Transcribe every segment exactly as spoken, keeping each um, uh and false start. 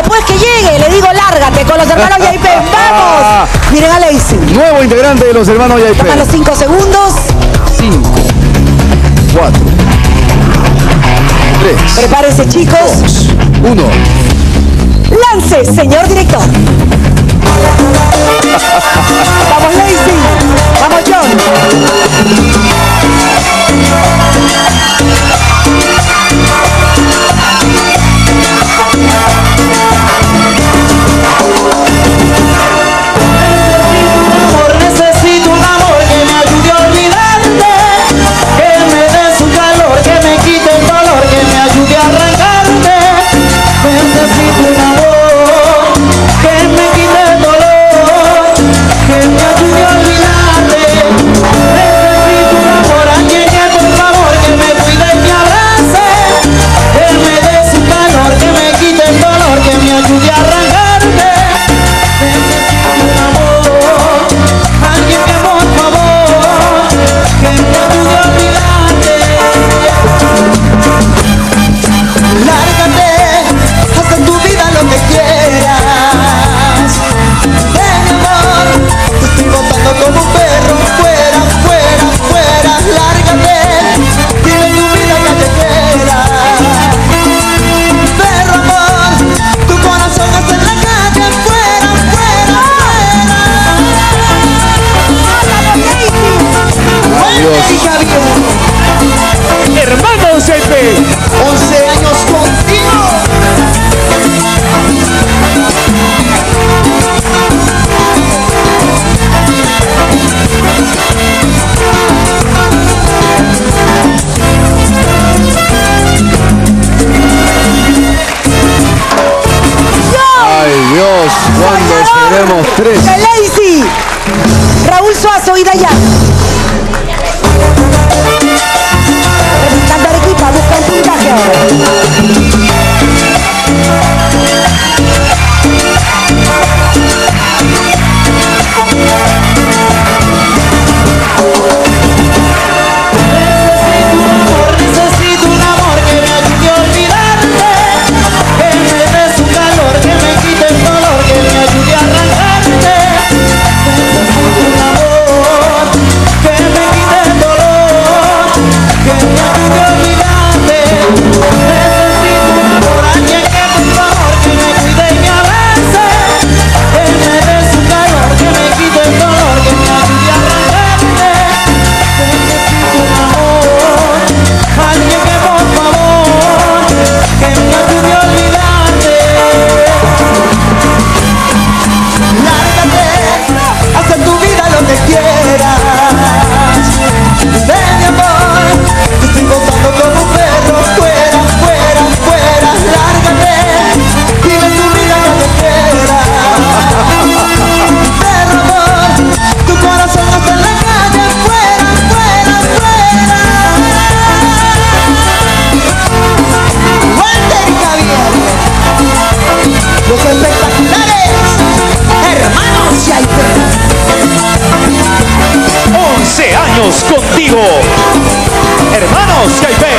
después que llegue, le digo lárgate con los hermanos Yaipe. ¡Vamos! Miren a Lacey. Nuevo integrante de los hermanos Yaipe. Toman los cinco segundos. cinco, cuatro, tres. Prepárense, chicos. dos, uno. Lance, señor director. Vamos, Lacey. Vamos, John. Necesito un amor que me ayude a olvidarte, que me dé su calor, que me quite el dolor, que me ayude a arrancarte. Necesito un amor que me quite el dolor, que me ayude a olvidarte. Necesito un amor, alguien que por favor que me cuide y me abrace, que me dé su calor, que me quite el dolor, que me ayude a arrancarte. Necesito un amor, alguien que por favor que me ayude a olvidarte. Lárgate, haz en tu vida lo que quieras. Ven, mi amor, te estoy botando como un perro. Fuera, fuera, fuera. Lárgate, vive tu vida callejera. Perro amor, tu corazón está en la calle. Fuera, fuera, fuera. Hermanos Yaipe. once años contigo. Ay, Dios, ¿cuándo seremos tres? De Lacey. Raúl Suazo y Dayan. Representante de Arequipa, busca un puntaje ahora. Necesito un amor que me ayude a olvidarte, que me dé su calor, que me quite el dolor, que me ayude a arrancarte. Necesito un amor que me quite el dolor, que me ayude a olvidarte. Necesito un amor, alguien que por favor que me cuide y me abrace, que me dé su calor, que me quite el dolor, que me ayude a arrancarte. Necesito un amor, alguien que por favor que me ayude a olvidarte. Lárgate, haz en tu vida lo que quieras. Ven, mi amor, te estoy botando como un perro. Fuera, fuera, fuera. Lárgate, vive tu vida callejera. Perro amor, tu corazón está en la calle. Fuera, fuera, fuera. Walter y Javier, los espectaculares hermanos Yaipe. once años contigo, hermanos Yaipe.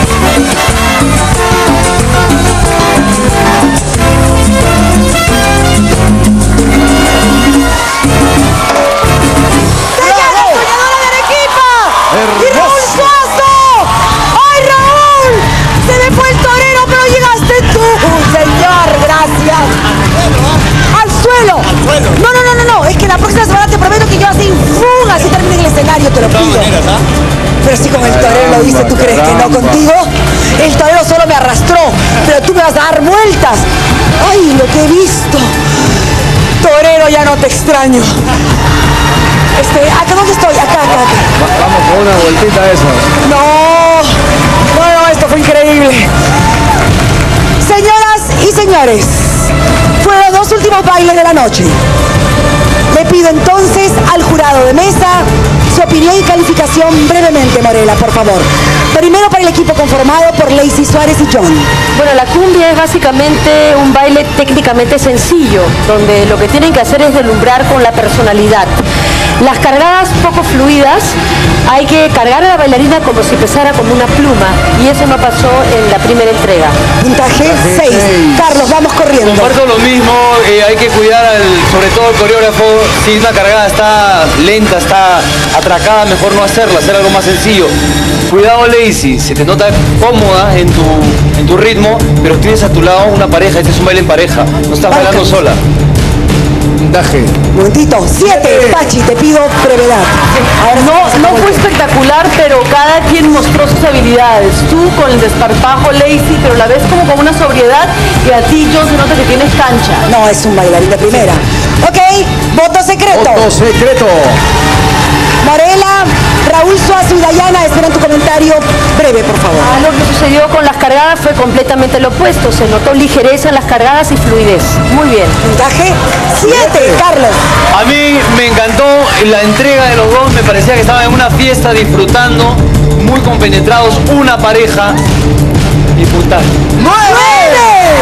¡Señora soñadora de Arequipa! ¡Y Raúl Hermoso. Suazo! ¡Ay, Raúl! Se me fue el torero, pero llegaste tú, señor. Gracias. Al suelo. No, no, no, no, no. Es que la próxima semana te prometo que yo así fuga, así termine en el escenario, te lo pido. Pero si con el torero lo hice, ¿tú crees que no Caramba. contigo? El torero solo me arrastró, pero tú me vas a dar vueltas. Ay, lo que he visto. Torero, ya no te extraño. Este, ¿acá dónde estoy? Acá, acá, acá. Va- Vamos con una vueltita a eso. No, no, no, esto fue increíble. Señoras y señores, fueron los dos últimos bailes de la noche. Le pido entonces al jurado de mesa su opinión y calificación brevemente, Morela, por favor. Primero para el equipo conformado por Lacey Suárez y John. Bueno, la cumbia es básicamente un baile técnicamente sencillo, donde lo que tienen que hacer es deslumbrar con la personalidad. Las cargadas poco fluidas hay que cargar a la bailarina como si pesara como una pluma, y eso no pasó en la primera entrega. Puntaje seis. Carlos, vamos corriendo. Comparto lo mismo, eh, hay que cuidar al, sobre todo al coreógrafo. Si una cargada está lenta, está atracada, mejor no hacerla, hacer algo más sencillo. Cuidado, Lacey, se te nota cómoda en tu, en tu ritmo, pero tienes a tu lado una pareja, este es un baile en pareja, no estás bailando sola. Puntaje. Un momentito. Siete. Pachi, te pido brevedad. Ahora No, no fue espectacular, pero cada quien mostró sus habilidades. Tú con el desparpajo, Lacey, pero la ves como con una sobriedad, y a ti, John, se nota que tienes cancha. No, es un bailarín de primera. Ok, voto secreto. Voto secreto. Morela, Raúl Suazo y Dayana, esperan tu comentario breve, por favor. Ah, lo que sucedió con las cargadas fue completamente lo opuesto. Se notó ligereza en las cargadas y fluidez. Muy bien. Puntaje siete. Carlos. A mí me encantó la entrega de los dos, me parecía que estaban en una fiesta disfrutando, muy compenetrados, una pareja y puntaje. ¡Nueve!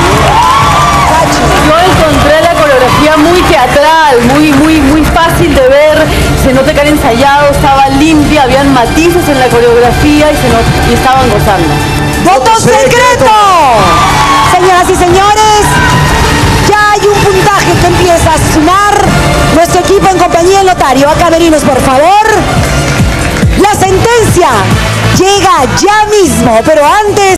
Yo encontré la coreografía muy teatral, muy, muy, muy fácil de ver. Se nota que era ensayado, estaba limpia, habían matices en la coreografía y, se not- y estaban gozando. ¡Voto secreto! Señoras y señores, ya hay un puntaje que empieza a sumar nuestro equipo en compañía del notario. A camerinos, por favor. La sentencia llega ya mismo, pero antes...